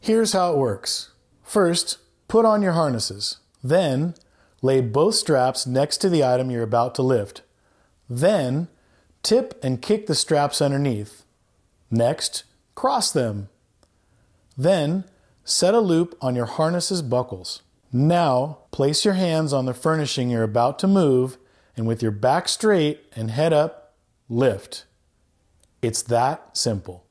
Here's how it works. First, put on your harnesses. Then, lay both straps next to the item you're about to lift. Then, tip and kick the straps underneath. Next, cross them. Then, set a loop on your harness's buckles. Now, place your hands on the furnishing you're about to move, and with your back straight and head up, lift. It's that simple.